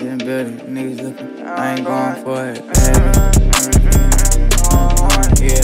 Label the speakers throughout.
Speaker 1: in the building, niggas looking, I ain't going for it. Yeah.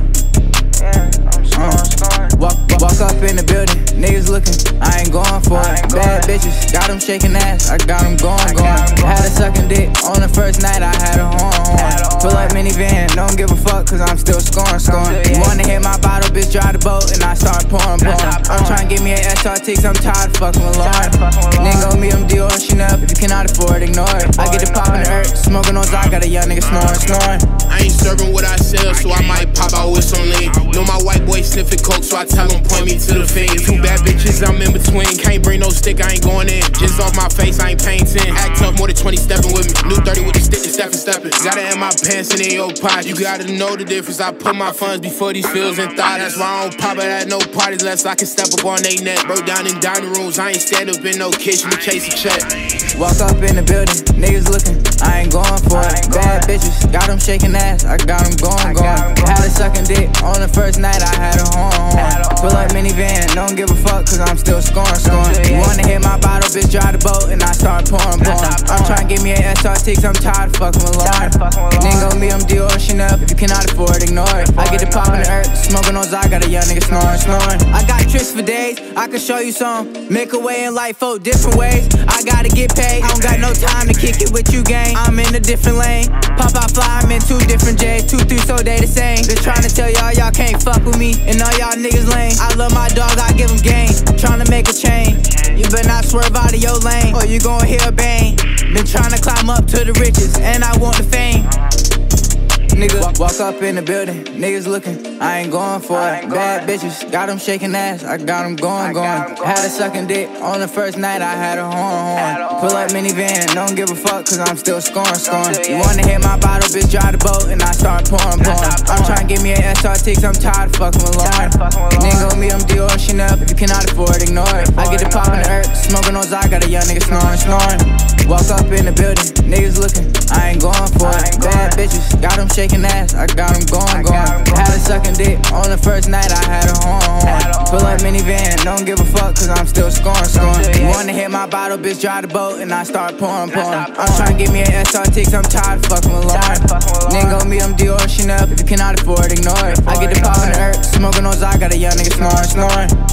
Speaker 1: Walk up in the building, niggas looking, I ain't going for it. Bad bitches, got them shaking ass, I got them going. Had a sucking dick on the first night, I had a horn. Pull up minivan, don't give a fuck, cause I'm still scoring. You wanna hit my bottle, bitch, drive the boat, and I start pouring. I'm trying to get me an SRT, cause I'm tired of fucking with Lauren. Nigga on me, I'm Dior, Chanel, if you cannot afford it, ignore it. I get the pop in the earth, smoking on Zod, got a young nigga snoring.
Speaker 2: I ain't serving what I sell, so I might pop out with some lean. Know my white boy sniffing coke, so I tell him point me to the fiend. Two bad bitches, I'm in between. Can't bring no stick, I ain't going in. Just off my face, I ain't painting. Act tough, more than 20 stepping with me. New 30 with the stick and stepping. Gotta have my pants in your pocket. You gotta know the difference. I put my funds before these feels and thought. That's why I don't pop it at no parties unless I can step up on they neck. Broke down in dining rooms, I ain't stand up in no kitchen to chase a check.
Speaker 1: Walk up in the building, niggas looking, I ain't going for it. Bad bitches, got them shaking ass, I got them going. Had a sucking dick on the first night, I had a horn. Pull up minivan, don't give a fuck, cause I'm still scoring. You wanna hit my bottle, bitch, drive the boat, and I start pouring. I'm trying to get me an SRT, cause I'm tired of fucking with Lauren. Nigga on me, I'm Dior, Chanel, if you cannot afford it, ignore it. I get the pop in the earth, smoking on Zod, got a young nigga snoring. I got tricks for days, I can show you some. Make a way in life 4 different ways, I gotta get paid. I don't got no time to kick it with you, gang. I'm in a different lane. Pop out fly, I'm in 2 different J's. 2, 3, so they the same. Just trying to tell y'all can't fuck with me, and all y'all niggas lame. I love my dog, I give him game. Trying to make a change. You better not swerve out of your lane, or you gon' hear a bang. Been trying to climb up to the riches, and I want the fame. Nigga, walk up in the building, niggas looking, I ain't going for it. Bad bitches, got them shaking ass, I got them going. Had a sucking dick on the first night, I had a horn. Pull up minivan, don't give a fuck, cause I'm still scoring. You wanna hit my bottle, bitch, drive the boat, and I start pouring. I'm trying to get me an SRT, cause I'm tired of fucking with Lauren. Nigga on me, I'm Dior, Chanel, if you cannot afford it, ignore it. I get the pop in the earth, smoking on Zod, got a young nigga snoring. Walk up in the building, niggas looking, I ain't going for it. Bad bitches, got them shaking ass, I got them going. Had a sucking dick on the first night, I had a horn. Pull up minivan, don't give a fuck, cause I'm still scoring. You wanna hit my bottle, bitch, drive the boat, and I start pouring. I'm trying to get me an SRT, cause I'm tired of fucking with Lauren. Nigga on me, I'm Dior, Chanel, if you cannot afford it, ignore it. I get the pop in the earth, smoking on Zod, got a young nigga snoring.